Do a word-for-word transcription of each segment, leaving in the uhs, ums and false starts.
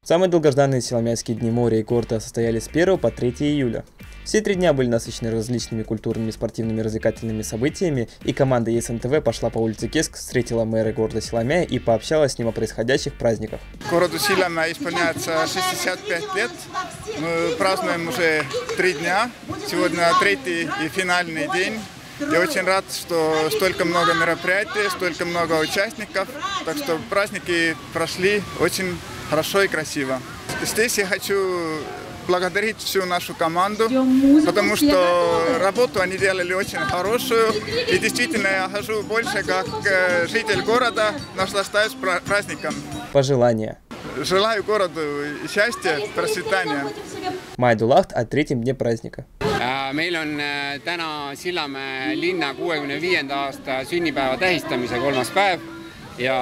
Самые долгожданные Силомяйские дни моря и города состоялись с первого по третье июля. Все три дня были насыщены различными культурными, спортивными, развлекательными событиями, и команда е эс эн тэ вэ пошла по улице Кеск, встретила мэра города Силомяя и пообщалась с ним о происходящих праздниках. Городу Силомяя исполняется шестьдесят пять лет. Мы празднуем уже три дня. Сегодня третий и финальный день. Я очень рад, что столько много мероприятий, столько много участников. Так что праздники прошли очень хорошо и красиво. Здесь я хочу благодарить всю нашу команду, потому что работу они делали очень хорошую. И действительно я хожу больше как житель города, наслаждаюсь праздником. Пожелания. Желаю городу счастья, процветания. Майдулахт о третьем дне праздника. Meil on täna Sillamäe linna kuuekümne viienda aasta sünnipäeva tähistamise kolmas päev ja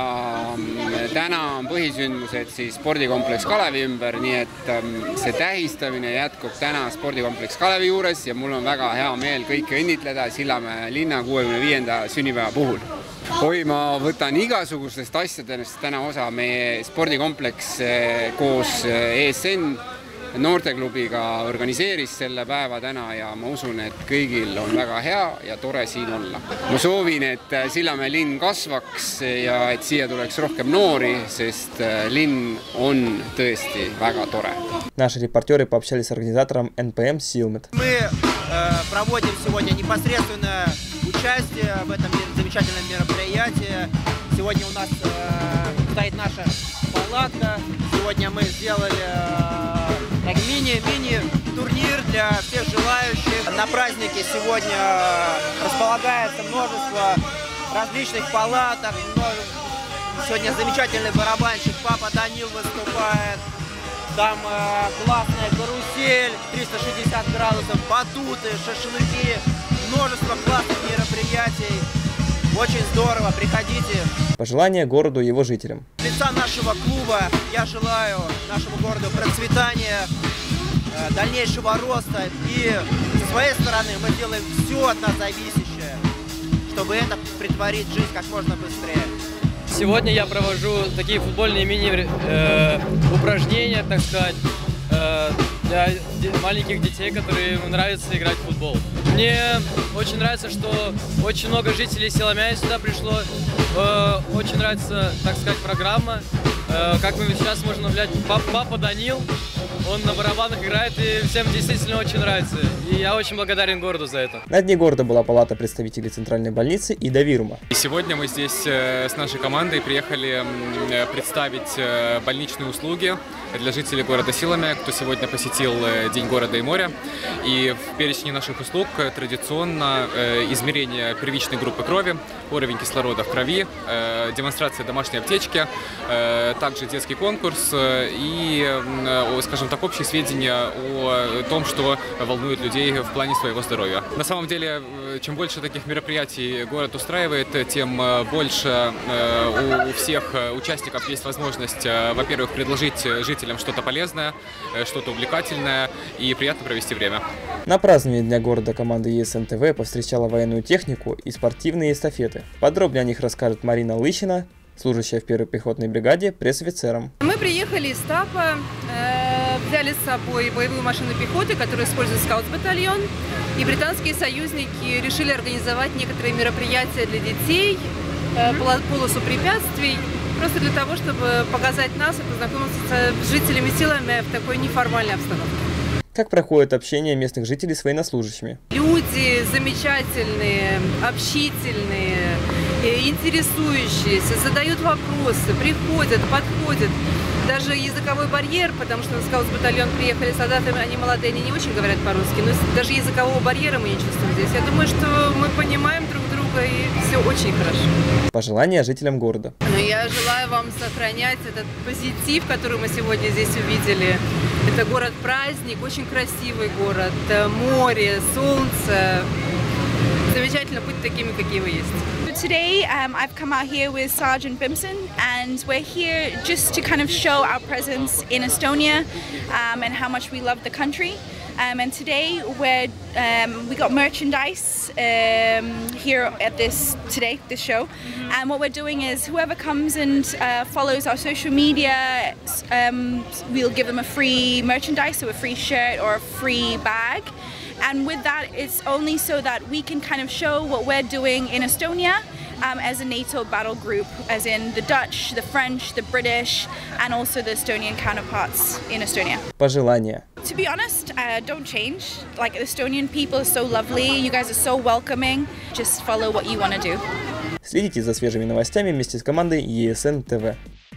täna on põhisündmused siis spordikompleks Kalevi ümber, nii et see tähistamine jätkub täna spordikompleks Kalevi juures ja mul on väga hea meel kõiki õnnitleda Sillamäe linna kuuekümne viienda sünnipäeva puhul. Oi, ma võtan igasugustest asjadest täna osa. Meie spordikompleks koos e es en noorteklubiga organiseeris selle päeva täna ja ma usun, et kõigil on väga hea ja tore siin olla. Ma soovin, et Sillamäe linn kasvaks ja et siia tuleks rohkem noori, sest linn on tõesti väga tore. Наши репортеры пообщались с организатором эн пэ эм «Силмет». Мы э, проводим сегодня непосредственное участие в этом замечательном мероприятии. Сегодня у нас э, стоит наша палатка. Сегодня мы сделали э, мини-мини-турнир для всех желающих. На празднике сегодня располагается множество различных палаток. Сегодня замечательный барабанщик Папа Данил выступает. Там э, классная карусель, триста шестьдесят градусов, батуты, шашлыки, множество классных мероприятий. Очень здорово, приходите. Пожелания городу и его жителям. С лица нашего клуба я желаю нашему городу процветания, э, дальнейшего роста. И с своей стороны мы делаем все от нас зависящее, чтобы это претворить в жизнь как можно быстрее. Сегодня я провожу такие футбольные мини-упражнения, так сказать, э, для маленьких детей, которым нравится играть в футбол. Мне очень нравится, что очень много жителей Силомяя сюда пришло. Э, очень нравится, так сказать, программа. Э, как мы сейчас можем наблюдать, Папа Данил, он на барабанах играет, и всем действительно очень нравится. И я очень благодарен городу за это. На дне города была палата представителей Центральной больницы и Давирума. И сегодня мы здесь с нашей командой приехали представить больничные услуги для жителей города Силомяя, кто сегодня посетил День города и моря. И в перечне наших услуг традиционно измерение первичной группы крови, уровень кислорода в крови, демонстрация домашней аптечки, также детский конкурс и, скажем так, общие сведения о том, что волнует людей в плане своего здоровья. На самом деле, чем больше таких мероприятий город устраивает, тем больше у всех участников есть возможность, во-первых, предложить жителям что-то полезное, что-то увлекательное и приятно провести время. На праздновании Дня города команда е эс эн тэ вэ повстречала военную технику и спортивные эстафеты. Подробнее о них расскажет Марина Лыщина, служащая в первой пехотной бригаде, пресс-офицером. Мы приехали из Тапа, э, взяли с собой боевую машину пехоты, которую использует скаут-батальон. И британские союзники решили организовать некоторые мероприятия для детей, э, полосу препятствий, просто для того, чтобы показать нас и познакомиться с жителями Силомяя в такой неформальной обстановке. Как проходит общение местных жителей с военнослужащими? Люди замечательные, общительные, интересующиеся, задают вопросы, приходят, подходят. Даже языковой барьер, потому что на скаут-батальон приехали солдаты, они молодые, они не очень говорят по-русски, но даже языкового барьера мы не чувствуем здесь. Я думаю, что мы понимаем друг друга, и все очень хорошо. Пожелания жителям города. Я желаю вам сохранять этот позитив, который мы сегодня здесь увидели. Это город-праздник, очень красивый город, море, солнце. Замечательно быть такими, какие вы есть. Today um, I've come out here with Sergeant Bimson, and we're here just to kind of show our presence in Estonia um, and how much we love the country. Um, and today we're, um, we got merchandise um, here at this today this show, mm-hmm. and what we're doing is whoever comes and uh, follows our social media, um, we'll give them a free merchandise, so a free shirt or a free bag. And with that, it's only so that we can kind of show what we're doing in Estonia um, as a NATO battle group, as in the Dutch, the French, the British, and also the Estonian counterparts in Estonia. Пожелания. To be honest, uh, don't change. Like, the Estonian people are so lovely, you guys are so welcoming. Just follow what you want to do. Следите за свежими новостями вместе с командой и эс эн тэ вэ.